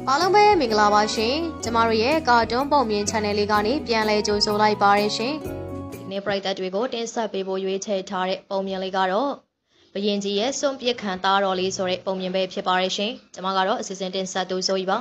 အားလုံးပဲမင်္ဂလာပါရှင်ကျမတို့ရဲ့ကာတွန်းပုံမြင် channel လေးကနေပြန်လည်ကြိုဆိုလိုက်ပါရရှင်ဒီနေ့ပရိသတ်တွေကိုတင်ဆက်ပေးဖို့ရွေးချယ်ထားတဲ့ပုံမြင်လေးကတော့ဘရင်ကြီးရဲ့စွန့်ပစ်ခံသားတော်လေးဆိုတဲ့ပုံမြင်ပဲဖြစ်ပါရရှင်ကျမကတော့အစီအစဉ်တင်ဆက်သူဆိုကြီးပါ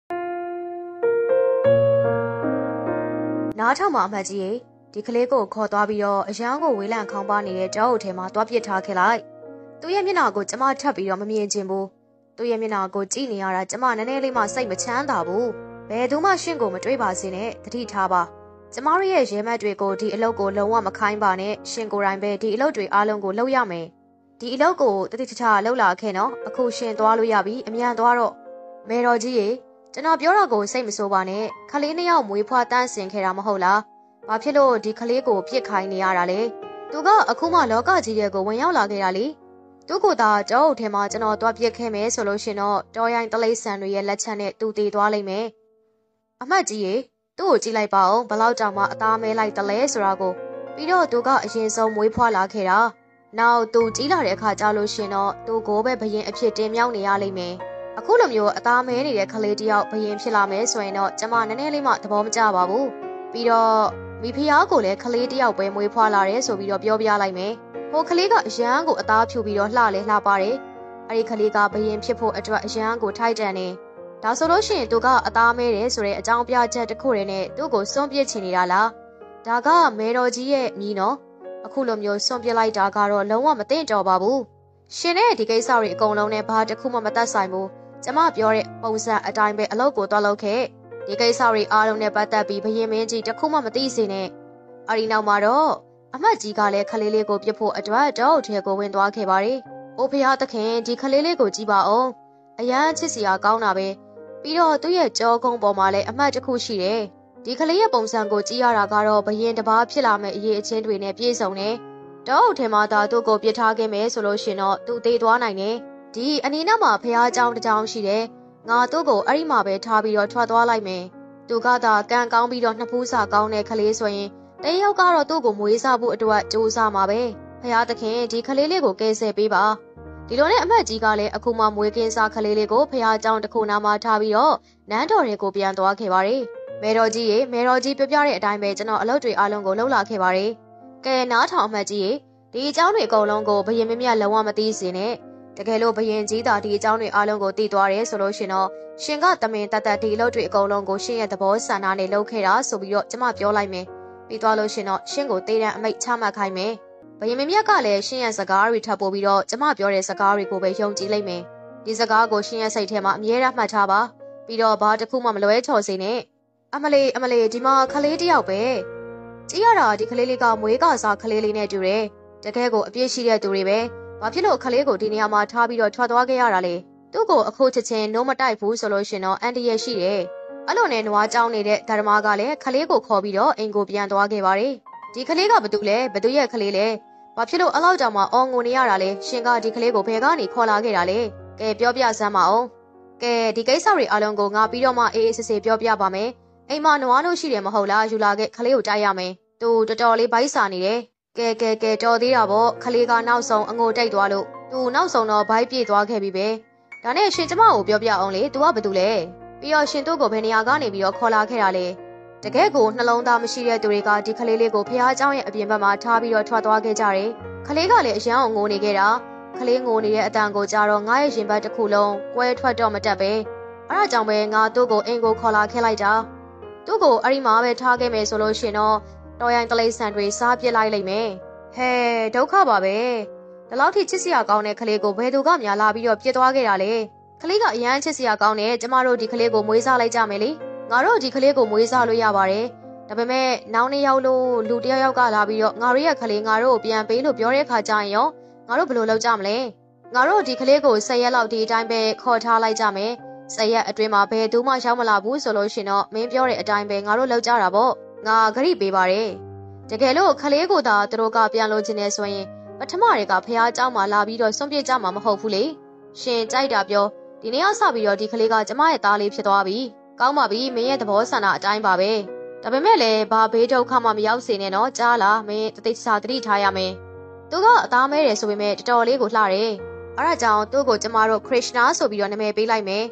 နားထောင်မှာအမှတ်ကြီးရေဒီကလေးကိုခေါ်သွားပြီးတော့အရန်ကိုဝေးလံခေါင်းပါနေတဲ့တောအုပ်ထဲမှာတွားပစ်ထားခဲ့လိုက်သူ့ရဲ့မျက်နှာကိုကျမထပ်ပြီးတော့မမြင်ချင်ဘူးသူ့ရဲ့မျက်နှာကိုကြည့်နေရတာကျမနည်းနည်းလေးမှစိတ်မချမ်းသာဘူးဘယ်သူမှရှင့်ကိုမတွေးပါစေနဲ့တတိထားပါကျမတို့ရဲ့ရဲမတ်တွေကိုဒီအလုပ်ကိုလုံးဝမခိုင်းပါနဲ့ရှင်ကိုယ်တိုင်ပဲဒီအလုပ်တွေအားလုံးကိုလုပ်ရမယ်ဒီအလုပ်ကိုတတိတခြားလုပ်လာခဲ့နော်အခုရှင်သွားလို့ရပြီအမြန်သွားတော့မေတော်ကြီးရေကျွန်တော်ပြောတာကိုစိတ်မဆိုးပါနဲ့ခလေးနှစ်ယောက်မွေးဖွားတန်းဆင်ခဲ့တာမဟုတ်လားဘာဖြစ်လို့ဒီခလေးကိုပြစ်ခိုင်းနေရတာလဲသူကအခုမှလောကကြီးရဲ့ကိုဝင်ရောက်လာခဲ့တာလေသူကသာကြောအုပ်ထဲမှာကျွန်တော်တွားပြစ်ခဲ့မယ်ဆိုလို့ရှင်တော့တော်ရိုင်းတလိษံတွေရဲ့လက်ချက်နဲ့သူတည်သွားလိမ့်မယ်အမှတ်ကြီးရေသူ့ကိုကြည့်လိုက်ပါဦးဘလောက်တောင်မှအသားမဲလိုက်တလဲဆိုတာကိုပြီးတော့သူကအရင်ဆုံးမွေးဖွားလာခဲ့တာနောက်သူကြီးလာတဲ့အခါကျလို့ရှင်တော့သူကိုပဲဘရင်အဖြစ်တင်မြောက်နေရလိမ့်မယ်အခုလိုမျိုးအသားမဲနေတဲ့ကလေးတယောက်ဘရင်ဖြစ်လာမယ်ဆိုရင်တော့ကျမနည်းနည်းလေးမှသဘောမကျပါဘူးပြီးတော့မိဖုရားကိုလည်းကလေးတယောက်ပဲမွေးဖွားလာတယ်ဆိုပြီးတော့ပြောပြလိုက်မယ်ဟိုကလေးကအရန်ကိုအသားဖြူပြီးတော့လှလဲလှပါတယ်အဲ့ဒီကလေးကဘရင်ဖြစ်ဖို့အတွက်အရန်ကိုထိုက်တန်နေဒါဆိုလို့ရှိရင်သူကအသားမဲတယ်ဆိုတဲ့အကြောင်းပြချက်တစ်ခုတည်းနဲ့သူ့ကိုစွန့်ပစ်ချင်နေတာလားဒါကမဲတော်ကြီးရဲ့မြည်နော်အခုလိုမျိုးစွန့်ပစ်လိုက်တာကတော့လုံးဝမသိတော့ပါဘူးရှင်နဲ့ဒီကိစ္စတွေအကုန်လုံးနဲ့ဘာတစ်ခုမှမသက်ဆိုင်ဘူးကျမပြောတဲ့ပုံစံအတိုင်းပဲအလုပ်ကိုတွားလုပ်ခဲ့ဒီကိစ္စတွေအားလုံးနဲ့ပတ်သက်ပြီးဘရင်မင်းကြီးတစ်ခုမှမသိစေနဲ့အဲ့ဒီနောက်မှာတော့အမတ်ကြီးကလည်းခလေးလေးကိုပြစ်ဖို့အတွက်တောအုပ်ထဲကိုဝင်သွားခဲ့ပါတယ်။အိုဖျားသခင်ဒီခလေးလေးကိုကြည့်ပါဦး။အရန်ချစ်စရာကောင်းတာပဲ။ပြီးတော့သူ့ရဲ့ကြောကုန်းပေါ်မှာလည်းအမတ်တစ်ခုရှိတယ်။ဒီခလေးရဲ့ပုံစံကိုကြည့်ရတာကတော့ဘရင်တစ်ပါးဖြစ်လာမယ့်အရေးအချင်းတွေနဲ့ပြည့်စုံတယ်။တောအုပ်ထဲမှာသာသူ့ကိုပြစ်ထားခဲ့မယ်ဆိုလို့ရှင်တော့သူသေးသွားနိုင်တယ်။ဒီအနီးနားမှာဖျားเจ้าတစ်เจ้าရှိတယ်။ငါသူ့ကိုအဲ့ဒီမှာပဲထားပြီးတော့ထွက်သွားလိုက်မယ်။သူကသာကံကောင်းပြီးတော့နှစ်ဖူးစာကောင်းတဲ့ခလေးဆိုရင်တယောက်ကတော့သူ့ကိုမွေးစားဖို့အတွက်စူးစမ်းမှာပဲဖယားသခင်ဒီခလေးလေးကိုကယ်ဆယ်ပေးပါဒီလိုနဲ့အမတ်ကြီးကလည်းအခုမှမွေးကင်းစားခလေးလေးကိုဖယားเจ้าတစ်ခုနာမှာထားပြီးတော့နန်းတော်တွေကိုပြန်သွားခဲ့ပါတယ်မဲတော်ကြီးရေမဲတော်ကြီးပြောပြတဲ့အတိုင်းပဲကျွန်တော်အလုပ်တွေအားလုံးကိုလုပ်လာခဲ့ပါတယ်ကဲနားထောင်အမတ်ကြီးရေဒီအကြောင်းတွေအကုန်လုံးကိုဘရင်မမြတ်လုံးဝမသိစေနဲ့တကယ်လို့ဘရင်ကြီးသာဒီအကြောင်းတွေအားလုံးကိုသိသွားတယ်ဆိုလို့ရှင်တော့ရှင်ကတမင်တတ်ဒီအလုပ်တွေအကုန်လုံးကိုရှင်ရဲ့သဘောဆန္ဒနဲ့လုပ်ခဲ့တာဆိုပြီးတော့ကျမပြောလိုက်မယ်ပြီးသွားလို့ရှင်တော့ရှင့်ကိုတေးတန်းအမိတ်ချမှတ်ခိုင်းမယ်။ဘယင်မမြတ်ကလည်းရှင့်ရဲ့စကားတွေထပ်ပို့ပြီးတော့ကျမပြောတဲ့စကားတွေကိုပဲယုံကြည်လိုက်မယ်။ဒီစကားကိုရှင့်ရဲ့စိတ်ထဲမှာအမြဲတမ်းမှတ်ထားပါ။ပြီးတော့ဘာတစ်ခုမှမလွဲချော်စေနဲ့။အမလေးဒီမှာခလေးတယောက်ပဲ။ကြည့်ရတာဒီခလေးလေးကမွေးကစားခလေးလေးနဲ့တူတယ်။တကယ်ကိုအပြည့်ရှိတဲ့သူတွေပဲ။ဘာဖြစ်လို့ခလေးကိုဒီနေရာမှာထားပြီးတော့ထွက်သွားခဲ့ရတာလဲ။သူ့ကိုအခုချက်ချင်းနိုးမတိုက်ဘူးဆိုလို့ရှင်တော့အန်တီရဲ့ရှိတယ်။အဲ့လိုနဲ့နွားကြောင်းနေတဲ့ဓမ္မကလည်းခလေးကိုခေါ်ပြီးတော့အိမ်ကိုပြန်သွားခဲ့ပါတယ်။ဒီခလေးကဘသူလဲဘသူရဲ့ခလေးလဲ။ဘာဖြစ်လို့အလောက်တောင်မှအော်ငိုနေရတာလဲ။ရှင်ကဒီခလေးကိုဘယ်ကနေခေါ်လာခဲ့တာလဲ။ကဲပြောပြစမ်းပါအောင်။ကဲဒီကိစ္စတွေအလုံးကိုငါပြီးတော့မှအေးအေးဆေးဆေးပြောပြပါမယ်။အိမ်မှာနွားတို့ရှိတယ်မဟုတ်လားယူလာခဲ့ခလေးကိုတိုက်ရမယ်။သူတော်တော်လေးဘိုက်စာနေတယ်။ကဲတော်သေးတာပေါ့ခလေးကနောက်ဆုံးအငိုတိတ်သွားလို့သူနောက်ဆုံးတော့ဘိုက်ပြေးသွားခဲ့ပြီပဲ။ဒါနဲ့ရှင်ကျမကိုပြောပြအောင်လေ။ तू ကဘသူလဲ။ပြီးတော့ရှင်တို့ကိုဘယ်နေရာကနေပြီးတော့ခေါ်လာခဲ့တာလဲတကယ်ကိုနှလုံးသားမရှိတဲ့သူတွေကဒီခလေးလေးကိုဖះเจ้าရဲ့အပြင်ဘက်မှာထားပြီးတော့ထွက်သွားခဲ့ကြတယ်ခလေးကလည်းအရန်အောင်ငိုနေခဲ့တာခလေးငိုနေတဲ့အတန်ကိုကြားတော့ငါရဲ့ရင်ဘတ်တစ်ခုလုံးကွဲထွက်တော့မတက်ပဲအဲ့ဒါကြောင့်ပဲငါတို့ကိုအိမ်ကိုခေါ်လာခဲ့လိုက်တာသူ့ကိုအဲ့ဒီမှာပဲထားခဲ့မယ်ဆိုလို့ရှင်တော့တော်ရိုင်းတလိษံတွေစားပစ်လိုက်လိမ့်မယ်ဟဲဒုက္ခပါပဲဒီလောက်ထိချစ်စရာကောင်းတဲ့ခလေးကိုဘယ်သူကများလာပြီးတော့ပြစ်သွားခဲ့တာလဲခလေးကအရန်ချစ်စရာကောင်းတယ်ကျမတို့ဒီခလေးကိုမွေးစားလိုက်ကြမယ်လေငါတို့ဒီခလေးကိုမွေးစားလို့ရပါတယ်ဒါပေမဲ့နောက်နေ့ရောက်လို့လူတယောက်ကလာပြီးတော့ငါတို့ရဲ့ခလေးငါတို့ကိုပြန်ပေးလို့ပြောတဲ့အခါကျရင်ရောငါတို့ဘယ်လိုလုပ်ကြမလဲငါတို့ဒီခလေးကို10ရက်လောက်ဒီအတိုင်းပဲခေါ်ထားလိုက်ကြမယ်10ရက်အတွင်းမှာဘယ်သူမှရောက်မလာဘူးဆိုလို့ရှင်တော့မင်းပြောတဲ့အတိုင်းပဲငါတို့လုပ်ကြတာပေါ့ငါဂရိပေးပါတယ်တကယ်လို့ခလေးကိုသာသူတို့ကပြန်လို့ခြင်းနေဆိုရင်ပထမတွေကဖះเจ้าမှာလာပြီးတော့စွန့်ပစ်ကြမှာမဟုတ်ဘူးလေရှင်ကြိုက်တာပြောဒီနေ့ကစပြီးတော့ဒီကလေးကကျမရဲ့သားလေးဖြစ်သွားပြီကောင်းပါပြီမင်းရဲ့သဘောဆန္ဒအတိုင်းပါပဲဒါပေမဲ့လည်းဘာဘေးဒုက္ခမှမရောက်စေနဲ့နော်ကြားလားမင်းတသိစာတတိထားရမယ်သူကအသားမဲတယ်ဆိုပေမဲ့တော်တော်လေးကိုလှတယ်အဲ့ဒါကြောင့်သူ့ကိုကျမတို့ခရစ်ရှနာဆိုပြီးတော့နာမည်ပေးလိုက်မယ်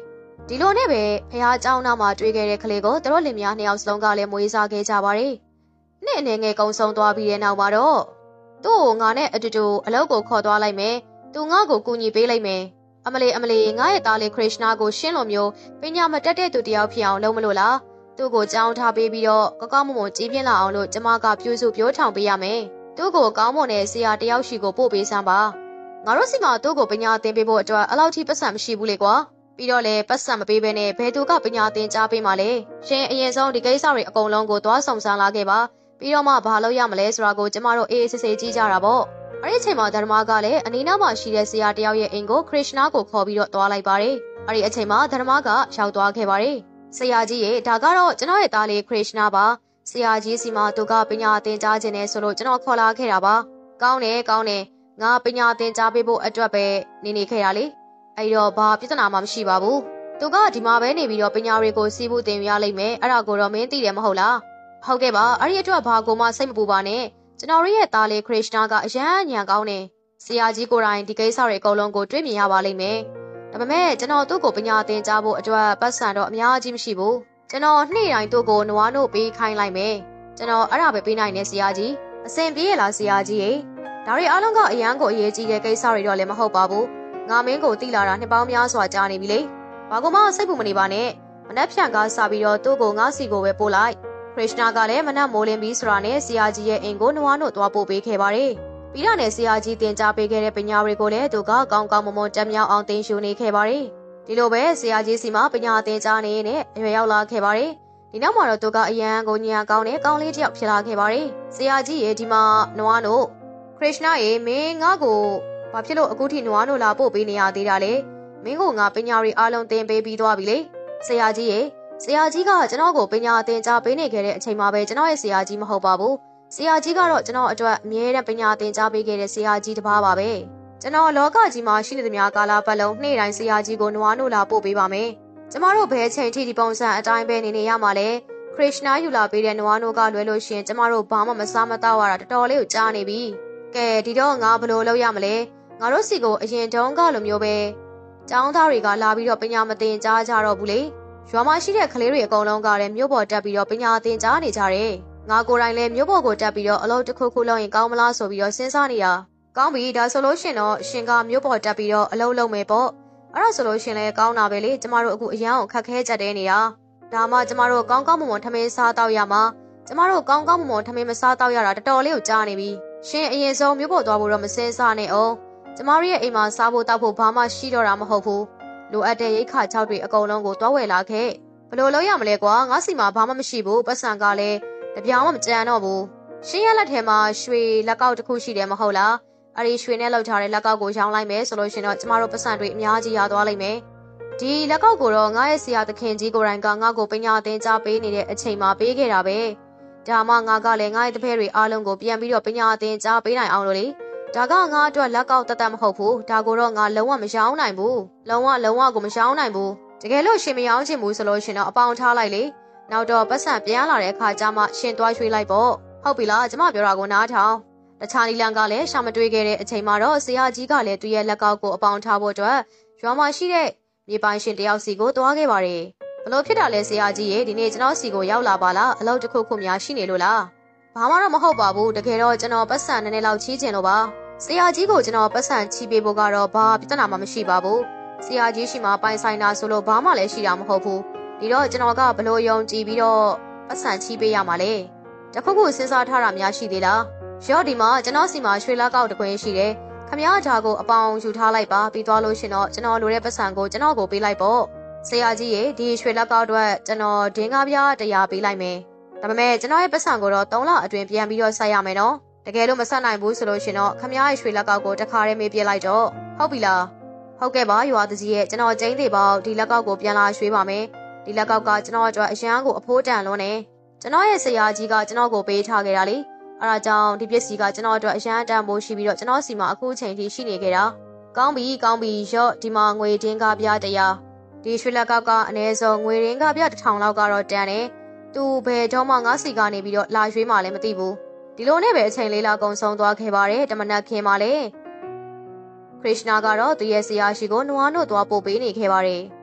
ဒီလိုနဲ့ပဲဖះเจ้าနာမှာတွေ့ခဲ့တဲ့ကလေးကိုသူတို့လင်မယားနှစ်ယောက်စလုံးကလည်းမွေးစားခဲ့ကြပါတယ်။နှစ်အနေငယ်ကုံဆုံးသွားပြီးတဲ့နောက်မှာတော့သူ့ကိုငါနဲ့အတူတူအလုပ်ကိုခေါ်သွားလိုက်မယ်။သူငါ့ကိုကူညီပေးလိုက်မယ်။အမလီငါရဲ့သားလေးခရစ်နာကိုရှင်းလိုမျိုးပညာမတတ်တဲ့သူတယောက်ဖြစ်အောင်လုပ်မလို့လား။သူ့ကိုကြောင်းထားပေးပြီးတော့ကောင်းမွန်ကြီးပြင်းလာအောင်လို့ကျမကပြုစုပြောထောင်ပေးရမယ်။သူ့ကိုကောင်းမွန်တဲ့ဆရာတယောက်ရှိကိုပို့ပေးစမ်းပါ။ငါတို့စီမှာသူ့ကိုပညာသင်ပေးဖို့အတွက်အလောက်ထိပတ်စံမရှိဘူးလေကွာ။ပြီးတော့လေပတ်စံမပေးဘဲနဲ့ဘယ်သူကပညာသင်ကြားပေးမှလဲရှင်အရင်ဆုံးဒီကိစ္စတွေအကုန်လုံးကိုသွားဆောင်ဆန်းလာခဲ့ပါပြီးတော့မှဘာလုပ်ရမလဲဆိုတာကိုကျမတို့အေးအေးဆေးဆေးကြည့်ကြတာပေါ့အဲ့ဒီအချိန်မှာဓမ္မကလည်းအနီးနားမှာရှိတဲ့ဆရာတယောက်ရဲ့အိမ်ကိုခရစ်နာကိုခေါ်ပြီးတော့သွားလိုက်ပါတယ်အဲ့ဒီအချိန်မှာဓမ္မကရောက်သွားခဲ့ပါတယ်ဆရာကြီးရဲ့ဒါကတော့ကျွန်တော်ရဲ့သားလေးခရစ်နာပါဆရာကြီးစီမှာသူကပညာသင်ကြားခြင်းနဲ့ဆိုလို့ကျွန်တော်ခေါ်လာခဲ့တာပါကောင်းတယ်ငါပညာသင်ကြားပေးဖို့အတွက်ပဲနေခဲ့ရလေအဲ့တော့ဘာပြဿနာမှမရှိပါဘူးသူကဒီမှာပဲနေပြီးတော့ပညာတွေကိုစီးဖို့သင်ရလိမ့်မယ်အဲ့ဒါကိုတော့မင်းသိတယ်မဟုတ်လားဟုတ်ကဲ့ပါအဲ့ဒီအတွက်ဘာကိုမှစိတ်မပူပါနဲ့ကျွန်တော်ရဲ့သားလေးခရစ်နာကအရန်ညံကောင်းတယ်ဆရာကြီးကိုယ်တိုင်ဒီကိစ္စတွေအကုန်လုံးကိုတွေ့မြင်ရပါလိမ့်မယ်ဒါပေမဲ့ကျွန်တော်သူ့ကိုပညာသင်ကြားဖို့အတွက်ပတ်စံတော့အများကြီးမရှိဘူးကျွန်တော်နေ့တိုင်းသူ့ကိုနွားနို့ပေးခိုင်းလိုက်မယ်ကျွန်တော်အဲ့ဒါပဲပေးနိုင်တယ်ဆရာကြီးအဆင်ပြေရလားဆရာကြီးရေဒါတွေအားလုံးကအရန်ကိုအရေးကြီးတဲ့ကိစ္စတွေတော့လည်းမဟုတ်ပါဘူးငါမင်းကိုတိလာတာနှစ်ပေါင်းများစွာကြာနေပြီလေဘာကမှစိတ်ပူမနေပါနဲ့မနှက်ဖြန်ကားစပြီးတော့သူ့ကိုငါစီကိုပဲပို့လိုက်ခရစ်နာကလည်းမနှက်မိုးလင်းပြီးဆိုတာနဲ့ဆရာကြီးရဲ့အိမ်ကိုနွားနို့သွားပို့ပေးခဲ့ပါတယ်ပြီးတော့လည်းဆရာကြီးတင်ကြားပေးခဲ့တဲ့ပညာတွေကိုလည်းသူကကောင်းကောင်းမွန်တက်မြောက်အောင်သင်ယူနေခဲ့ပါတယ်ဒီလိုပဲဆရာကြီးစီမှာပညာသင်ကြားနေနဲ့အရွယ်ရောက်လာခဲ့ပါတယ်ဒီနောက်မှာတော့သူကအရန်ကိုညံကောင်းတဲ့ကောင်းလေးတစ်ယောက်ဖြစ်လာခဲ့ပါတယ်ဆရာကြီးရဲ့ဒီမှာနွားနို့ခရစ်နာရဲ့မင်းငါ့ကိုဘာဖြစ်လို့အခုထိနွားနို့လာပို့ပေးနေရသေးတာလဲမင်းကငါပညာတွေအားလုံးသင်ပေးပြီးသွားပြီလေဆရာကြီးကကျွန်တော်ကိုပညာသင်ကြားပေးနေခဲ့တဲ့အချိန်မှာပဲကျွန်တော်ရဲ့ဆရာကြီးမဟုတ်ပါဘူးဆရာကြီးကတော့ကျွန်တော်အတွက်အမြဲတမ်းပညာသင်ကြားပေးခဲ့တဲ့ဆရာကြီးတစ်ပါးပါပဲကျွန်တော်လောကကြီးမှာရှိနေသမျှကာလပတ်လုံးနေ့တိုင်းဆရာကြီးကိုနွားနို့လာပို့ပေးပါမယ်ကျမတို့ဘယ်ချိန်ထိဒီပုံစံအတိုင်းပဲနေရမှာလဲခရစ်နာယူလာပေးတဲ့နွားနို့ကလွယ်လို့ရှင်ကျမတို့ဘာမှမစားမတော့ရတာတော်တော်လေးကိုကြားနေပြီကဲဒီတော့ငါဘယ်လိုလုပ်ရမလဲငါတို့စီကိုအရင်တုန်းကလိုမျိုးပဲကျောင်းသားတွေကလာပြီးတော့ပညာမသင်ကြားကြတော့ဘူးလေရွာမှာရှိတဲ့ကလေးတွေအကုန်လုံးကလည်းမြို့ပေါ်တက်ပြီးတော့ပညာသင်ကြားနေကြတယ်ငါကိုယ်တိုင်လည်းမြို့ပေါ်ကိုတက်ပြီးတော့အလုပ်တစ်ခုခုလုပ်ရင်ကောင်းမလားဆိုပြီးတော့စဉ်းစားနေတာကောင်းပြီဒါဆိုလို့ရှင်တော့ရှင်ကမြို့ပေါ်တက်ပြီးတော့အလုပ်လုပ်မယ်ပေါ့အဲ့ဒါဆိုလို့ရှင်လည်းကောင်းတာပဲလေကျမတို့အခုအရန်ကိုခက်ခဲကြတဲ့နေတာဒါမှကျမတို့ကောင်းကောင်းမွန်ထမင်းစားတော့ရမှာကျမတို့ကောင်းကောင်းမွန်ထမင်းမစားတော့ရတာတော်တော်လေးကိုကြားနေပြီရှင်အရင်ဆုံးမြို့ပေါ်သွားဖို့တော့မစင်စားနဲ့အောင်ကျမတို့ရဲ့အိမ်မှာစားဖို့တောက်ဖို့ဘာမှရှိတော့တာမဟုတ်ဘူးလိုအပ်တဲ့ရိတ်ခါချောက်တွေအကုန်လုံးကိုတွားဝယ်လာခဲ့ဘယ်လိုလုပ်ရမလဲကွာငါစီမှာဘာမှမရှိဘူးပတ်စံကလည်းတပြောင်းမှမကြမ်းတော့ဘူးရှင်ရလက်ထဲမှာရွှေလက်ကောက်တစ်ခုရှိတယ်မဟုတ်လားအဲ့ဒီရွှေနဲ့လောက်ထားတဲ့လက်ကောက်ကိုရောင်းလိုက်မယ်ဆိုလို့ရှင်တော့ကျမတို့ပတ်စံတွေအများကြီးရသွားလိမ့်မယ်ဒီလက်ကောက်ကိုတော့ငါရဲ့ဆရာသခင်ကြီးကိုယ်တိုင်ကငါ့ကိုပညာသင်ကြားပေးနေတဲ့အချိန်မှာပေးခဲ့တာပဲဒါမှငါကလည်းငါရဲ့တပည့်တွေအားလုံးကိုပြန်ပြီးတော့ပညာသင်ကြားပေးနိုင်အောင်လို့လေဒါကငါအတွက်လက်ကောက်တတ်မဟုတ်ဘူးဒါကိုတော့ငါလုံးဝမရောင်းနိုင်ဘူးလုံးဝကိုမရောင်းနိုင်ဘူးတကယ်လို့ရှင်မရောင်းချင်ဘူးဆိုလို့ရှင်တော့အပေါင်ထားလိုက်လေနောက်တော့ပတ်စံပြန်လာတဲ့အခါကျမှရှင်သွားရွှေ့လိုက်ပေါ့ဟုတ်ပြီလားကျမပြောတာကိုနားထောင်တခြားနီလန်ကလည်းရှာမတွေ့ခဲ့တဲ့အချိန်မှာတော့ဆရာကြီးကလည်းသူ့ရဲ့လက်ကောက်ကိုအပေါင်ထားဖို့အတွက်ရွာမှာရှိတဲ့မြေပိုင်ရှင်တယောက်စီကိုသွားခဲ့ပါတယ်ဘလို့ဖြစ်တာလဲဆရာကြီးရေဒီနေ့ကျွန်တော်စီကိုရောက်လာပါလားအလုပ်တစ်ခုခုများရှိနေလို့လားဘာမှတော့မဟုတ်ပါဘူးတကယ်တော့ကျွန်တော်ပတ်စံနည်းနည်းလောက်ချီးကျင်လို့ပါဆရာကြီးကိုကျွန်တော်ပတ်စံချီးပေးဖို့ကတော့ဘာပြဿနာမှမရှိပါဘူးဆရာကြီးရှိမှပိုင်ဆိုင်တာဆိုလို့ဘာမှလည်းရှိတာမဟုတ်ဘူးဒီတော့ကျွန်တော်ကဘလို့ယုံကြည်ပြီးတော့ပတ်စံချီးပေးရမှာလဲတခုခုစဉ်းစားထားတာများရှိသေးလားရော့ဒီမှာကျွန်တော်စီမှာရွှေလက်ကောက်တခွင်းရှိတယ်ခမည်းဒါကိုအပေါင်ယူထားလိုက်ပါပြီးသွားလို့ရှင်တော့ကျွန်တော်လိုတဲ့ပတ်စံကိုကျွန်တော်ကိုပေးလိုက်ပေါ့ဆရာကြီးရေဒီရွှေလက်ကောက်အတွက်ကျွန်တော်ဒင်းကားပြား100ပေးလိုက်မယ်ဒါပေမဲ့ကျွန်တော်ရဲ့ပတ်စံကိုတော့3လအတွင်းပြန်ပြီးတော့ဆက်ရမယ်နော်တကယ်လို့မဆက်နိုင်ဘူးဆိုလို့ရှင်တော့ခမည်းရဲ့ရွှေလက်ကောက်ကိုတစ်ခါတည်းမေးပြလိုက်တော့ဟုတ်ပြီလားဟုတ်ကဲ့ပါရွာသူကြီးရဲ့ကျွန်တော်ကျင်းသေးပေါဒီလက်ကောက်ကိုပြန်လာရွှေ့ပါမယ်ဒီလက်ကောက်ကကျွန်တော်အတွက်အရန်ကိုအဖိုးတန်လွန်းနေကျွန်တော်ရဲ့ဆရာကြီးကကျွန်တော်ကိုပေးထားခဲ့တာလေအဲဒါကြောင့်ဒီပစ္စည်းကကျွန်တော်အတွက်အရန်တန်ဖိုးရှိပြီးတော့ကျွန်တော်စီမှာအခုချိန်ထိရှိနေခဲ့တာကောင်းပြီရော့ဒီမှာငွေတင်းကားပြား100ဒီရွှေလက်ကောက်ကအနည်းဆုံးငွေရင်းကားပြ1000လောက်ကတော့တန်တယ်သူဘယ်တော့မှငါစီကနေပြီးတော့လာရွှေ့မှလည်းမသိဘူးဒီလိုနဲ့ပဲအချိန်လေးလောက်ကုန်ဆုံးသွားခဲ့ပါတယ်တမနက်ခင်းမှလည်းခရစ်နာကတော့သူရဲ့ဆရာရှိကိုနွားနို့သွားပို့ပေးနေခဲ့ပါတယ်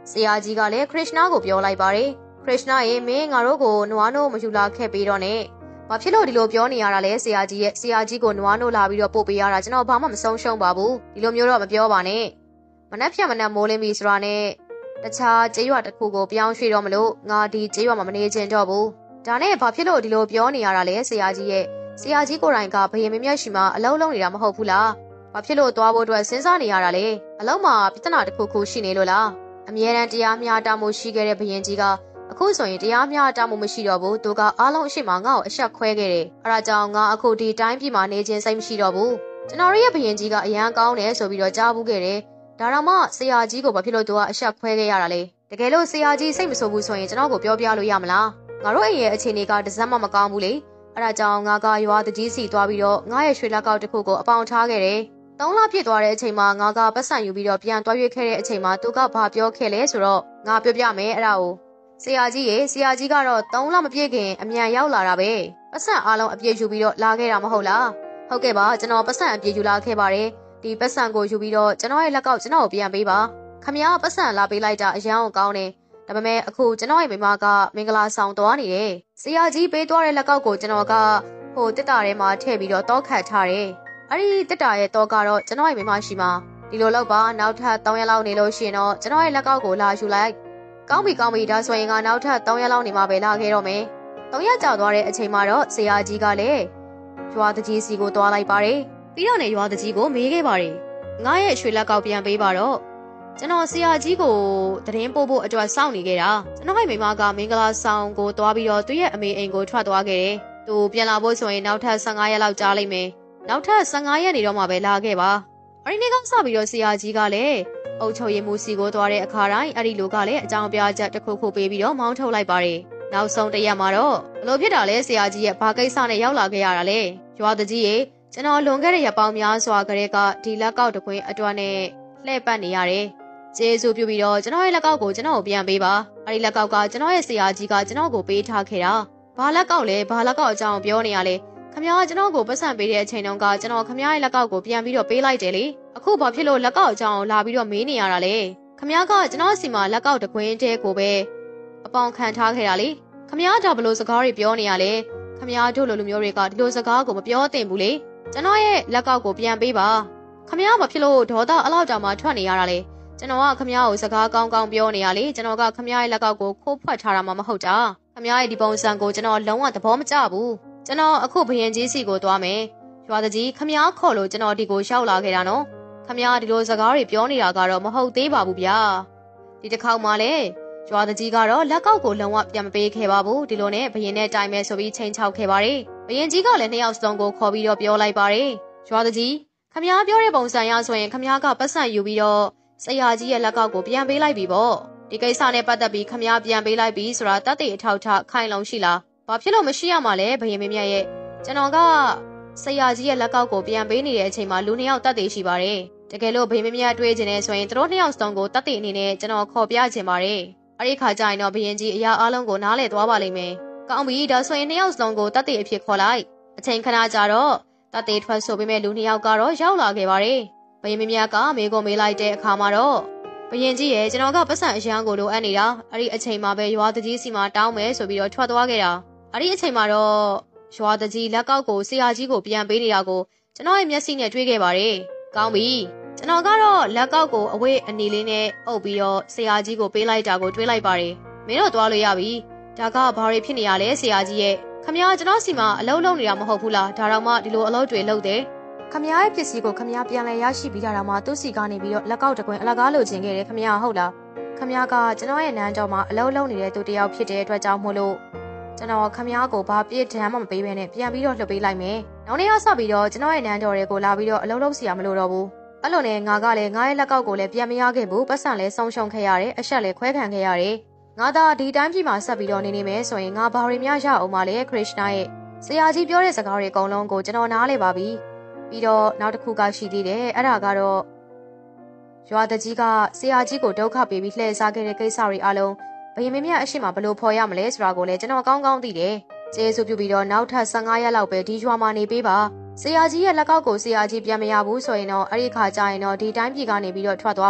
ဆရာကြီးကလည်းခရစ်နာကိုပြောလိုက်ပါတယ်ခရစ်နာရဲ့မင်းငါတို့ကိုနွားနို့မယူလာခဲ့ပြီးတော့နဲ့ဘာဖြစ်လို့ဒီလိုပြောနေရတာလဲဆရာကြီးရဲ့ဆရာကြီးကိုနွားနို့လာပြီးတော့ပို့ပေးရတာကျွန်တော်ဘာမှမဆုံးရှုံးပါဘူးဒီလိုမျိုးတော့မပြောပါနဲ့မနှက်ဖြတ်မနှက်မိုးလင်းပြီဆိုတာနဲ့တခြားကျေးရွာတစ်ခုကိုပြောင်းရွှေ့တော့မလို့ငါဒီကျေးရွာမှာမနေချင်တော့ဘူးဒါနဲ့ဘာဖြစ်လို့ဒီလိုပြောနေရတာလဲဆရာကြီးရဲ့ဆရာကြီးကိုယ်တိုင်ကဘယင်မမြတ်ရှိမှအလုံးလုံးနေတာမဟုတ်ဘူးလားဘာဖြစ်လို့သွားဖို့အတွက်စဉ်းစားနေရတာလဲအလုံးမှာပြဿနာတစ်ခုခုရှိနေလို့လားအမြဲတမ်းတရားမျှတမှုရှိခဲ့တဲ့ဘယင်ကြီးကအခုဆိုရင်တရားမျှတမှုမရှိတော့ဘူးသူကအားလုံးအရှိမငါ့ကိုအဆက်ခွဲခဲ့တယ်အဲဒါကြောင့်ငါအခုဒီတိုင်းပြည်မှာနေခြင်းစိတ်မရှိတော့ဘူးကျွန်တော်ရဲ့ဘယင်ကြီးကအရန်ကောင်းတယ်ဆိုပြီးတော့ကြားဘူးခဲ့တယ်ဒါတော့မှဆရာကြီးကိုဘာဖြစ်လို့သူကအဆက်ခွဲခဲ့ရတာလဲတကယ်လို့ဆရာကြီးစိတ်မဆိုးဘူးဆိုရင်ကျွန်တော်ကိုပြောပြလို့ရမလားငါတို့အိမ်ရဲ့အခြေအနေကတစ်စက်မှမကောင်းဘူးလေအဲဒါကြောင့်ငါကရွာတကြီးစီသွားပြီးတော့ငါရဲ့ရွှေလက်ကောက်တစ်ခုကိုအပေါင်ထားခဲ့တယ်3 လပြည့်သွားတဲ့အချိန်မှာငါကပတ်စံယူပြီးတော့ပြန်သွားရွေးခဲ့တဲ့အချိန်မှာသူကဘာပြောခဲ့လဲဆိုတော့ငါပြောပြမယ်အဲ့ဒါကိုဆရာကြီးကတော့3 လမပြည့်ခင်အမြန်ရောက်လာတာပဲပတ်စံအားလုံးအပြည့်ယူပြီးတော့လာခဲ့တာမဟုတ်လားဟုတ်ကဲ့ပါကျွန်တော်ပတ်စံအပြည့်ယူလာခဲ့ပါတယ်ဒီပတ်စံကိုယူပြီးတော့ကျွန်တော်ရဲ့လက်ကောက်ကျွန်တော်ကိုပြန်ပေးပါခမရပတ်စံလာပေးလိုက်တာအရန်ကိုကောင်းတယ်ဒါပေမဲ့အခုကျွန်တော်ရဲ့မိမကမင်္ဂလာဆောင်သွားနေတယ်ဆရာကြီးပေးသွားတဲ့လက်ကောက်ကိုကျွန်တော်ကဟိုတစ်တာထဲမှာထည့်ပြီးတော့တောခတ်ထားတယ်အဲ့ဒီတစ်တာရဲ့တောကတော့ကျွန်တော်ရဲ့မိမရှိမှာဒီလိုလောက်ပါနောက်ထပ်3 ရက်လောက်နေလို့ရှိရင်တော့ကျွန်တော်ရဲ့လက်ကောက်ကိုလာယူလိုက်ကောင်းပြီဒါဆိုရင်ကနောက်ထပ်3 ရက်လောက်နေမှပဲလာခဲ့တော့မယ်3 ရက်ကြာသွားတဲ့အချိန်မှာတော့ဆရာကြီးကလည်းရွာတကြီးစီကိုသွားလိုက်ပါတယ်ပြီးတော့နေရွာတကြီးကိုမေးခဲ့ပါတယ်ငါရဲ့ရွှေလက်ကောက်ပြန်ပေးပါတော့ကျွန်တော်ဆရာကြီးကိုသတင်းပို့ဖို့အတွက်စောင့်နေခဲ့တာကျွန်တော်ရဲ့မိမကမင်္ဂလာဆောင်ကိုသွားပြီးတော့သူ့ရဲ့အမေအိမ်ကိုထွက်သွားခဲ့တယ်သူပြန်လာဖို့ဆိုရင်နောက်ထပ်15 ရက်လောက်ကြာလိမ့်မယ်နောက်ထပ်15 ရက်နေတော့မှပဲလာခဲ့ပါအဲ့ဒီနေ့ကစပြီးတော့ဆရာကြီးကလည်းအုတ်ချုပ်ရည်မှုစီကိုသွားတဲ့အခါတိုင်းအဲ့ဒီလူကလည်းအကြောင်းပြချက်တစ်ခုခုပေးပြီးတော့မောင်းထုတ်လိုက်ပါတယ်နောက်ဆုံးတစ်ရက်မှာတော့ဘလို့ဖြစ်တာလဲဆရာကြီးရဲ့ဘာကိစ္စနဲ့ရောက်လာခဲ့ရတာလဲရွာတကြီးရေကျွန်တော်လွန်ခဲ့တဲ့ရက်ပေါင်းများစွာကလေးကဒီလက်ကောက်တစ်ခွင်းအတွက်နဲ့လှည့်ပတ်နေရတယ်ကျေးဇူးပြုပြီးတော့ကျွန်တော်ရဲ့လက်ကောက်ကိုကျွန်တော်ကိုပြန်ပေးပါအဲ့ဒီလက်ကောက်ကကျွန်တော်ရဲ့ဆရာကြီးကကျွန်တော်ကိုပေးထားခဲ့တာဘာလက်ကောက်လဲဘာလက်ကောက်အကြောင်းပြောနေရလဲခမ ्या ကျွန်တော်ကိုပတ်စံပေးတဲ့အချိန်တုန်းကကျွန်တော်ခမ ्या ရဲ့လက်ကောက်ကိုပြန်ပြီးတော့ပေးလိုက်တယ်လေအခုဘာဖြစ်လို့လက်ကောက်အကြောင်းလာပြီးတော့မေးနေရတာလဲခမ ्या ကကျွန်တော်စီမှာလက်ကောက်တစ်ခွင်းတဲကိုပဲအပေါင်ခံထားခဲ့တာလေခမ ्या ဒါဘလို့စကားတွေပြောနေရလဲခမ ्या တို့လိုလူမျိုးတွေကဒီလိုစကားကိုမပြောသင့်ဘူးလေကျွန်တော်ရဲ့လက်ကောက်ကိုပြန်ပေးပါခမ ्या ဘာဖြစ်လို့ဒေါသအလောက်တောင်မှထွက်နေရတာလဲကျွန်တော်ကခမ ्या ကိုစကားကောင်းကောင်းပြောနေရလေကျွန်တော်ကခမ ्या ရဲ့လက်ကောက်ကိုခိုးဖွက်ထားတာမှမဟုတ်တာခမ ्या ရဲ့ဒီပုံစံကိုကျွန်တော်လုံးဝသဘောမကျဘူးကျွန်တော်အခုဘရင်ကြီးစီကိုသွားမယ်ရွာတကြီးခမ ्या ခေါ်လို့ကျွန်တော်ဒီကိုရောက်လာခဲ့တာနော်ခမ ्या ဒီလိုစကားတွေပြောနေတာကတော့မဟုတ်သေးပါဘူးဗျာဒီတစ်ခေါက်မှလည်းရွာတကြီးကတော့လက်ကောက်ကိုလုံးဝပြန်မပေးခဲ့ပါဘူးဒီလိုနဲ့ဘရင်နဲ့တိုင်မဲ့ဆိုပြီးချိန်ချောက်ခဲ့ပါတယ်ဘရင်ကြီးကလည်း2 ယောက်စလုံးကိုခေါ်ပြီးတော့ပြောလိုက်ပါတယ်ရွာတကြီးခမ ्या ပြောတဲ့ပုံစံရဆိုရင်ခမ ्या ကပတ်စံယူပြီးတော့ဆရာကြီးရဲ့လက်ကောက်ကိုပြန်ပေးလိုက်ပြီပေါ့ဒီကိစ္စနဲ့ပတ်သက်ပြီးခမ ्या ပြန်ပေးလိုက်ပြီဆိုတာတတ်သိအထောက်ထားခိုင်လုံရှိလားဘာဖြစ်လို့မရှိရမှာလဲဘရင်မင်းမြတ်ရဲ့ကျွန်တော်ကဆရာကြီးရဲ့လက်ကောက်ကိုပြန်ပေးနေတဲ့အချိန်မှာလူ2 ယောက်တတ်သိရှိပါတယ်တကယ်လို့ဘရင်မင်းမြတ်တွေးချင်နေဆိုရင်တို့2 ယောက်စလုံးကိုတတ်သိအနေနဲ့ကျွန်တော်ခေါ်ပြချင်ပါတယ်အဲ့ဒီခါကျရင်တော့ဘရင်ကြီးအရာအလုံးကိုနားလည်သွားပါလိမ့်မယ်ကောင်းပြီဒါဆိုရင်2 ယောက်စလုံးကိုတတ်သိအဖြစ်ခေါ်လိုက်အချိန်ခဏကြာတော့တတ်သိထွက်ဆိုပေမဲ့လူ2 ယောက်ကတော့ရောက်လာခဲ့ပါတယ်ဘရင်မင်းမြတ်ကမေးကိုမေးလိုက်တဲ့အခါမှာတော့ဘရင်ကြီးရဲ့ကျွန်တော်ကပတ်စံအရန်ကိုလိုအပ်နေတာအဲ့ဒီအချိန်မှာပဲရွာတကြီးစီမှာတောင်းမယ်ဆိုပြီးတော့ထွက်သွားခဲ့တာအဲ့ဒီအချိန်မှာတော့ရွာတကြီးလက်ကောက်ကိုဆရာကြီးကိုပြန်ပေးနေတာကိုကျွန်တော်ရဲ့မျက်စိနဲ့တွေ့ခဲ့ပါတယ်။ကောင်းပြီ။ကျွန်တော်ကတော့လက်ကောက်ကိုအဝေးအနေလေးနဲ့အုပ်ပြီးတော့ဆရာကြီးကိုပေးလိုက်တာကိုတွေးလိုက်ပါတယ်။မင်းတို့သွားလို့ရပြီ။ဒါကဘာတွေဖြစ်နေရလဲဆရာကြီးရဲ့ခမ ्या ကျွန်တော်စီမှာအလုပ်လုပ်နေတာမဟုတ်ဘူးလား။ဒါတော့မှဒီလိုအလုပ်တွေလုပ်တယ်။ခမ ्या ရဲ့ပစ္စည်းကိုခမ ्या ပြန်လဲရရှိပြီးတာတော့မှသူ့စီကနေပြီးတော့လက်ကောက်တကွင်းအလကားလိုချင်ခဲ့တယ်ခမ ्या ဟုတ်လား။ခမ ्या ကကျွန်တော်ရဲ့နန်းတော်မှာအလုပ်လုပ်နေတဲ့သူတယောက်ဖြစ်တဲ့အတွက်ကြောင့်မို့လို့ကျွန်တော်ခမ ्या ကိုဘာပြစ်ဒဏ်မှမပေးဘဲနဲ့ပြန်ပြီးတော့လှုပ်ပေးလိုက်မယ်။နောက်နေ့ကစပြီးတော့ကျွန်တော်ရဲ့နန်းတော်တွေကိုလာပြီးတော့အလုပ်လုပ်စီရမလို့တော့ဘူး။အဲ့လိုနဲ့ငါကလည်းငါရဲ့လက်ကောက်ကိုလည်းပြန်မရခဲ့ဘူး။ပတ်စံလည်းဆုံးရှုံးခဲ့ရတယ်။အဆက်လည်းခွဲခံခဲ့ရတယ်။ငါသာဒီတိုင်းပြည်မှာဆက်ပြီးတော့နေမယ်ဆိုရင်ငါဘာတွေများရအောင်မလဲခရစ်နာရဲ့ဆရာကြီးပြောတဲ့စကားတွေအကုန်လုံးကိုကျွန်တော်နားလည်ပါပြီ။ပြီးတော့နောက်တစ်ခုကရှိသေးတယ်။အဲ့ဒါကတော့ရွာတကြီးကဆရာကြီးကိုဒုက္ခပေးပြီးလှည့်စားခဲ့တဲ့ကိစ္စတွေအလုံးဘယင်မင်းမြတ်အရှိမဘလို့ဖော်ရမလဲဆိုတာကိုလည်းကျွန်တော်ကောင်းကောင်းသိတယ်။ကျေးဇူးပြုပြီးတော့နောက်ထပ်15 ရက်လောက်ပဲဒီရွာမှာနေပေးပါ။ဆရာကြီးရဲ့လက်ကောက်ကိုဆရာကြီးပြန်မရဘူးဆိုရင်တော့အဲ့ဒီခါကျရင်တော့ဒီတိုင်းပြည်ကနေပြီးတော့ထွက်သွားပါ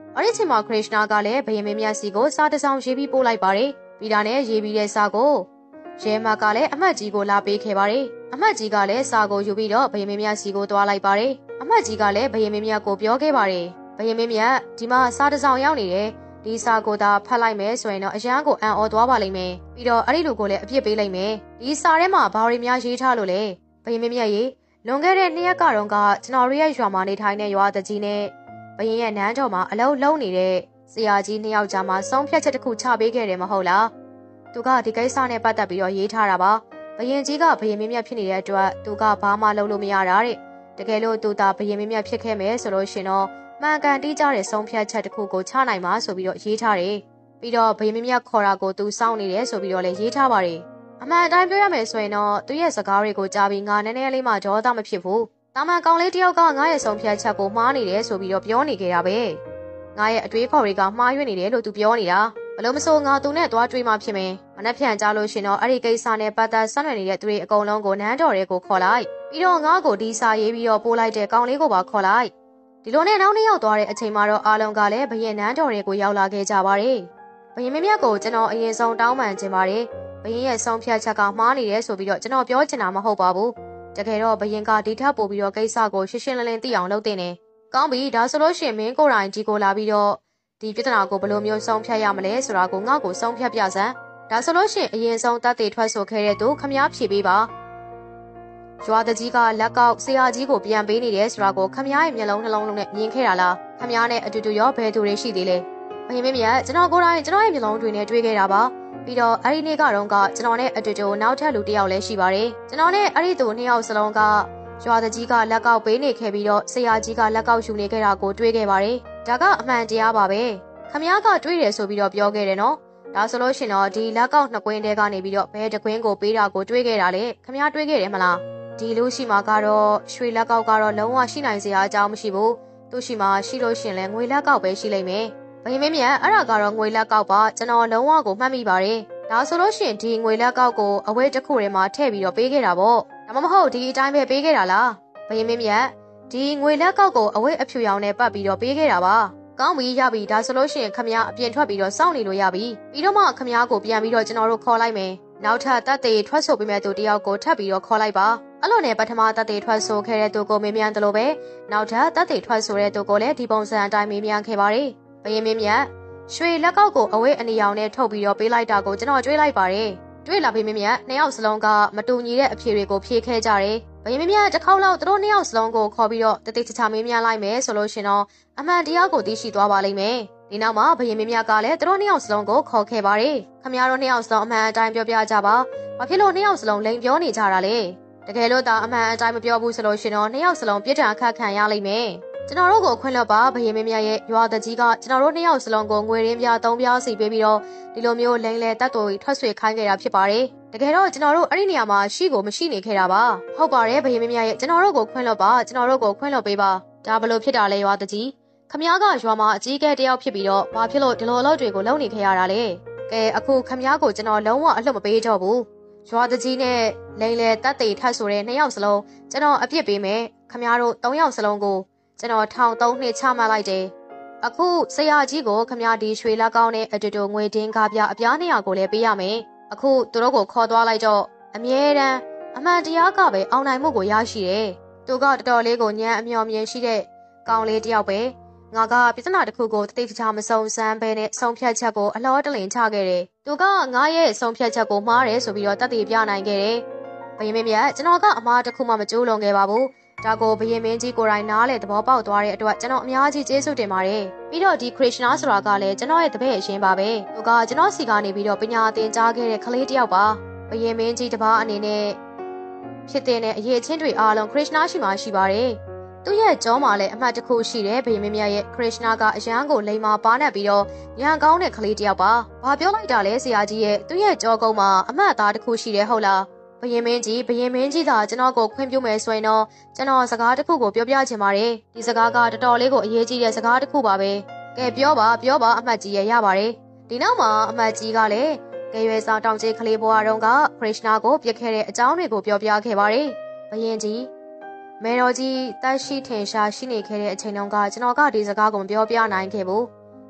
အဲ့ဒီချိန်မှာခရစ်နာကလည်းဘယင်မင်းမြတ်စီကိုစာတစ်စောင်ရေးပြီးပို့လိုက်ပါတယ်ပြီးတာနဲ့ရေးပြီးတဲ့စာကိုရဲမကလည်းအမတ်ကြီးကိုလာပေးခဲ့ပါတယ်အမတ်ကြီးကလည်းစာကိုယူပြီးတော့ဘယင်မင်းမြတ်စီကိုသွားလိုက်ပါတယ်အမတ်ကြီးကလည်းဘယင်မင်းမြတ်ကိုပြောခဲ့ပါတယ်ဘယင်မင်းမြတ်ဒီမှာစာတစ်စောင်ရောက်နေတယ်ဒီစာကိုသာဖတ်လိုက်မယ်ဆိုရင်တော့အရန်ကိုအံ့ဩသွားပါလိမ့်မယ်ပြီးတော့အဲ့ဒီလူကိုလည်းအပြစ်ပေးလိုက်မယ်ဒီစာထဲမှာဘာတွေများရေးထားလို့လဲဘယင်မင်းမြတ်ရေလွန်ခဲ့တဲ့2ရက်ကတော့ကကျွန်တော်ရဲ့ရွာမှာနေထိုင်တဲ့ရွာတကြီးနဲ့ဘယင်ရဲ့နန်းတော်မှာအလုံးလုံးနေတဲ့ဆရာကြီး2ယောက်ကြားမှာဆုံးဖြတ်ချက်တစ်ခုချပေးခဲ့တယ်မဟုတ်လားသူကဒီကိစ္စနဲ့ပတ်သက်ပြီးတော့ရေးထားတာပါဘယင်ကြီးကဘယင်မင်းမြတ်ဖြစ်နေတဲ့အတွက်သူကဘာမှလုပ်လို့မရတာတဲ့တကယ်လို့သူသာဘယင်မင်းမြတ်ဖြစ်ခဲ့မယ်ဆိုလို့ရှင်တော့မှန်ကန်တိကျတဲ့ဆုံးဖြတ်ချက်တစ်ခုကိုချနိုင်မှာဆိုပြီးတော့ရေးထားတယ်ပြီးတော့ဘယင်မင်းမြတ်ခေါ်တာကိုသူစောင့်နေတယ်ဆိုပြီးတော့လည်းရေးထားပါတယ်အမှန်အတိုင်းပြောရမယ်ဆိုရင်တော့သူရဲ့စကားတွေကိုကြားပြီးငါနည်းနည်းလေးမှဒေါသမဖြစ်ဘူးတာမန်ကောင်လေးတယောက်ကငါရဲ့ဆုံးဖြတ်ချက်ကိုမှားနေတယ်ဆိုပြီးတော့ပြောနေကြတာပဲငါရဲ့အတွေးခေါ်တွေကမှားယွင်းနေတယ်လို့သူပြောနေတာဘလို့မဆိုငါသူနဲ့သွားတွေးမှဖြစ်မယ်မနှက်ဖြန်ကြလို့ရှင်တော့အဲ့ဒီကိစ္စနဲ့ပတ်သက်ဆက်နွယ်နေတဲ့သူတွေအကုန်လုံးကိုနန်းတော်တွေကိုခေါ်လိုက်ပြီးတော့ငါ့ကိုဒီစာရေးပြီးတော့ပို့လိုက်တဲ့ကောင်လေးကိုပါခေါ်လိုက်ဒီလိုနဲ့နောက်နေ့ရောက်သွားတဲ့အချိန်မှာတော့အားလုံးကလည်းဘယင်နန်းတော်တွေကိုရောက်လာခဲ့ကြပါတယ်ဘယင်မင်းမြတ်ကိုကျွန်တော်အရင်ဆုံးတောင်းပန်ခြင်းပါတယ်ဘယင်ရဲ့ဆုံးဖြတ်ချက်ကမှားနေတယ်ဆိုပြီးတော့ကျွန်တော်ပြောချင်တာမဟုတ်ပါဘူးတကယ်တော့ဘယင်ကဒီထပ်ပို့ပြီးတော့ကိစ္စကိုရှင်းရှင်းလင်းလင်းသိအောင်လုပ်တင်တယ်ကောင်းပြီဒါဆိုလို့ရှိရင်မင်းကိုယ်တိုင်ကြီးကိုလာပြီးတော့ဒီပြဿနာကိုဘယ်လိုမျိုးဆုံးဖြတ်ရမလဲဆိုတာကိုငါ့ကိုဆုံးဖြတ်ပြစမ်းဒါဆိုလို့ရှိရင်အရင်ဆုံးတပ်တွေထွက်ဆိုခဲ့တဲ့သူခမည်းဖြေပေးပါရွာတကြီးကလက်ကောက်ဆရာကြီးကိုပြန်ပေးနေတယ်ဆိုတာကိုခမည်းရဲ့မျက်လုံးနှလုံးနဲ့မြင်ခဲ့တာလားခမည်းနဲ့အတူတူရောဘယ်သူတွေရှိသေးလဲဘယင်မင်းမြတ်ကျွန်တော်ကိုယ်တိုင်ကျွန်တော်ရဲ့မျက်လုံးတွေနဲ့တွေ့ခဲ့တာပါပြီးတော့အဲ့ဒီနေ့ကတော့ကျွန်တော်နဲ့အတူတူနောက်ထပ်လူတစ်ယောက်လည်းရှိပါတယ်ကျွန်တော်နဲ့အဲ့ဒီသူ2ယောက်စလုံးကရွာတကြီးကလက်ကောက်ပေးနေခဲ့ပြီးတော့ဆရာကြီးကလက်ကောက်ယူနေခဲ့တာကိုတွေ့ခဲ့ပါတယ်ဒါကအမှန်တရားပါပဲခမည်းကတွေ့တယ်ဆိုပြီးတော့ပြောခဲ့တယ်နော်ဒါဆိုလို့ရှင်တော့ဒီလက်ကောက်2ကွင်းတဲကနေပြီးတော့ဘယ်တစ်ကွင်းကိုပေးတာကိုတွေ့ခဲ့တာလဲခမည်းတွေ့ခဲ့တယ်မလားဒီလူရှိမှာကတော့ရွှေလက်ကောက်ကတော့လုံးဝရှိနိုင်စရာအကြောင်းမရှိဘူးသူရှိမှာရှိလို့ရှင်လဲငွေလက်ကောက်ပဲရှိလိမ့်မယ်ဘယင်မင်းမြတ်အဲ့ဒါကတော့ငွေလက်ကောက်ပါကျွန်တော်လုံးဝကိုမှတ်မိပါတယ်ဒါဆိုလို့ရှင်ဒီငွေလက်ကောက်ကိုအဝဲတစ်ခုထဲမှာထည့်ပြီးတော့ပေးခဲ့တာပေါ့ဒါမှမဟုတ်ဒီအတိုင်းပဲပေးခဲ့တာလားဘယင်မင်းမြတ်ဒီငွေလက်ကောက်ကိုအဝဲအဖြူရောင်နဲ့ပတ်ပြီးတော့ပေးခဲ့တာပါကောင်းပြီရပြီဒါဆိုလို့ရှင်ခမည်းအပြင်ထွက်ပြီးတော့စောင့်နေလို့ရပြီပြီးတော့မှခမည်းကိုပြန်ပြီးတော့ကျွန်တော်တို့ခေါ်လိုက်မယ်နောက်ထပ်တပ်တွေထွက်ဆိုပေးမဲ့သူတယောက်ကိုထပ်ပြီးတော့ခေါ်လိုက်ပါအဲ့လိုနဲ့ပထမတပ်တွေထွက်ဆိုခဲ့တဲ့သူကိုမေးမြန်းတယ်လို့ပဲနောက်ထပ်တပ်တွေထွက်ဆိုတဲ့သူကိုလည်းဒီပုံစံအတိုင်းမေးမြန်းခဲ့ပါတယ်ဘယင်မင်းမြတ်ရွှေလက်ကောက်ကိုအဝဲအနေရောင်နဲ့ထုတ်ပြီးတော့ပေးလိုက်တာကိုကျွန်တော်တွေးလိုက်ပါတယ်တွေ့လာဘယင်မင်းမြတ်2ယောက်စလုံးကမတူညီတဲ့အဖြေတွေကိုဖြေခဲ့ကြတယ်ဘယင်မင်းမြတ်တစ်ခေါက်လောက်သူတို့2ယောက်စလုံးကိုခေါ်ပြီးတော့တတိချာမေးမြန်းလိုက်မယ်ဆိုလို့ရှင်တော့အမှန်တရားကိုသိရှိသွားပါလိမ့်မယ်ဒီနောက်မှာဘယင်မင်းမြတ်ကလည်းသူတို့2ယောက်စလုံးကိုခေါ်ခဲ့ပါတယ်ခမရတို့2ယောက်စလုံးအမှန်အတိုင်းပြောပြကြပါဘာဖြစ်လို့2ယောက်စလုံးလိန်ပြောနေကြတာလဲတကယ်လို့သာအမှန်အတိုင်းမပြောဘူးဆိုလို့ရှင်တော့2ယောက်စလုံးပြစ်ဒဏ်ခတ်ခံရလိမ့်မယ်ကျွန်တော်တို့ကိုခွင့်လွှတ်ပါဘယင်မင်းမြတ်ရဲ့ရွာတကြီးကကျွန်တော်တို့2ယောက်စလုံးကိုငွေရင်းပြ3ပြားစီပေးပြီးတော့ဒီလိုမျိုးလိန်လေတက်တော်ထွက်ဆွေခိုင်းခဲ့တာဖြစ်ပါတယ်တကယ်တော့ကျွန်တော်တို့အဲ့ဒီနေရာမှာရှိကိုမရှိနေခဲ့တာပါဟုတ်ပါတယ်ဘယင်မင်းမြတ်ရဲ့ကျွန်တော်တို့ကိုခွင့်လွှတ်ပါကျွန်တော်တို့ကိုခွင့်လွှတ်ပေးပါဒါဘလို့ဖြစ်တာလဲရွာတကြီးခမည်းကရွာမှာအကြီးအကဲတယောက်ဖြစ်ပြီးတော့ဘာဖြစ်လို့ဒီလိုအလုပ်တွေကိုလုပ်နေခဲ့ရတာလဲကဲအခုခမည်းကိုကျွန်တော်လုံးဝအလှုပ်မပေးတော့ဘူးရွာတကြီးနဲ့လိန်လေတက်တေထတ်ဆိုတဲ့2ယောက်စလုံးကျွန်တော်အပြစ်ပေးမယ်ခမည်းတို့3ယောက်စလုံးကိုကျွန်တော်ထောင်3နှစ်ချမှတ်လိုက်တယ်အခုဆရာကြီးကိုခမည်းဒီရွှေလက်ကောင်းနဲ့အတူတူငွေတင်းကားပြအပြား200ကိုလည်းပေးရမယ်အခုသူတို့ကိုခေါ်သွားလိုက်တော့အမြဲတမ်းအမှန်တရားကပဲအောင်နိုင်မှုကိုရရှိတယ်သူကတော်တော်လေးကိုညံအမျှော်မြင်ရှိတဲ့ကောင်လေးတယောက်ပဲငါကပြဿနာတစ်ခုကိုတတိတခြားမစုံစမ်းဘဲနဲ့ဆုံးဖြတ်ချက်ကိုအလောတလင်ချခဲ့တယ်သူကငါရဲ့ဆုံးဖြတ်ချက်ကိုမှားတယ်ဆိုပြီးတော့တတ်သိပြနိုင်ခဲ့တယ်ဘယင်မင်းမြတ်ကျွန်တော်ကအမှားတစ်ခုမှမကျိုးလွန်ခဲ့ပါဘူးဒါကိုဘယင်မင်းကြီးကိုယ်တိုင်နားလေသဘောပေါက်သွားတဲ့အတွက်ကျွန်တော်အများကြီးကျေးဇူးတင်ပါတယ်ပြီးတော့ဒီခရစ်နာဆိုတာကလည်းကျွန်တော်ရဲ့တပည့်အရှင်ပါပဲသူကကျွန်တော်စီကနေပြီးတော့ပညာသင်ကြားခဲ့တဲ့ကလေးတစ်ယောက်ပါဘယင်မင်းကြီးတစ်ပါးအနေနဲ့ဖြစ်တဲ့အရေးချင်းတွေအားလုံးခရစ်နာရှိမှရှိပါတယ်သူ့ရဲ့ကြောမှာလည်းအမှတ်တစ်ခုရှိတယ်ဘယင်မင်းမြတ်ရဲ့ခရစ်နာကအရန်ကိုလိမ်မာပါနဲ့ပြီးတော့ညံကောင်းတဲ့ကလေးတစ်ယောက်ပါဘာပြောလိုက်တာလဲဆရာကြီးရဲ့သူ့ရဲ့ကြောကုန်းမှာအမှတ်သားတစ်ခုရှိတယ်ဟုတ်လားဘယင်မင်းကြီးသာကျွန်တော်ကိုခွင့်ပြုမယ်ဆိုရင်တော့ကျွန်တော်စကားတစ်ခုကိုပြောပြချင်ပါတယ်ဒီစကားကတော်တော်လေးကိုအရေးကြီးတဲ့စကားတစ်ခုပါပဲကဲပြောပါအမှတ်ကြီးရပါတယ်ဒီနောက်မှာအမှတ်ကြီးကလည်းကဲရွယ်ဆောင်တောင်ကြီးကလေးဘွားတော်ကခရစ်နာကိုပြစ်ခဲ့တဲ့အကြောင်းတွေကိုပြောပြခဲ့ပါတယ်ဘယင်ကြီးမဲတော်ကြီးတတ်ရှိထင်ရှားရှိနေခဲ့တဲ့အချိန်တုန်းကကျွန်တော်ကဒီစကားကိုမပြောပြနိုင်ခဲ့ဘူး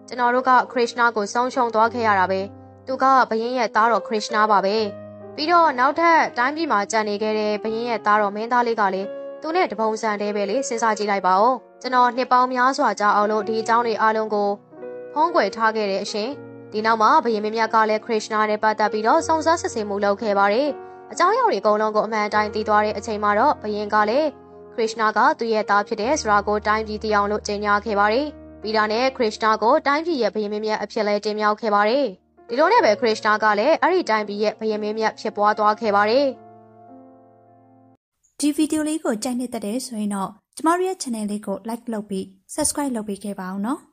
ကျွန်တော်တို့ကခရစ်ရှနာကိုဆုံးရှုံးသွားခဲ့ရတာပဲသူကဘရင်ရဲ့သားတော်ခရစ်ရှနာပါပဲပြီးတော့နောက်ထပ်တိုင်းပြည်မှာကြံနေခဲ့တဲ့ဘရင်ရဲ့သားတော်မင်းသားလေးကလည်းသူနဲ့တပုံစံတည်းပဲလေစဉ်းစားကြည့်လိုက်ပါဦးကျွန်တော်နှစ်ပေါင်းများစွာကြာအောင်လို့ဒီအကြောင်းတွေအားလုံးကိုဖုံးကွယ်ထားခဲ့တဲ့အရှင်ဒီနောက်မှာဘရင်မင်းမြတ်ကလည်းခရစ်ရှနာနဲ့ပတ်သက်ပြီးတော့စုံစမ်းစစ်ဆေးမှုလုပ်ခဲ့ပါတယ်အကြောင်းအရာတွေအကုန်လုံးကိုအမှန်တိုင်းသိသွားတဲ့အချိန်မှာတော့ဘရင်ကလည်းခရစ်ရှနာကသူ့ရဲ့သားဖြစ်တဲ့စရာကိုတိုင်းပြည်သိအောင်လို့ကြေညာခဲ့ပါတယ်ပြီးတာနဲ့ခရစ်ရှနာကိုတိုင်းပြည်ရဲ့ဘရင်မင်းမြတ်အဖြစ်လဲတင်မြှောက်ခဲ့ပါတယ်ဒီလိုနဲ့ပဲခရစ်ရှနာကလည်းအဲ့ဒီတိုင်းပြည်ရဲ့ဘရင်မင်းမြတ်ဖြစ်ပွားသွားခဲ့ပါတယ်ဒီဗီဒီယိုလေးကိုကြိုက်နေတဲ့ဆိုရင်တော့ကျမတို့ရဲ့ channel လေးကို like လုပ်ပြီး subscribe လုပ်ပေးခဲ့ပါအောင်နော်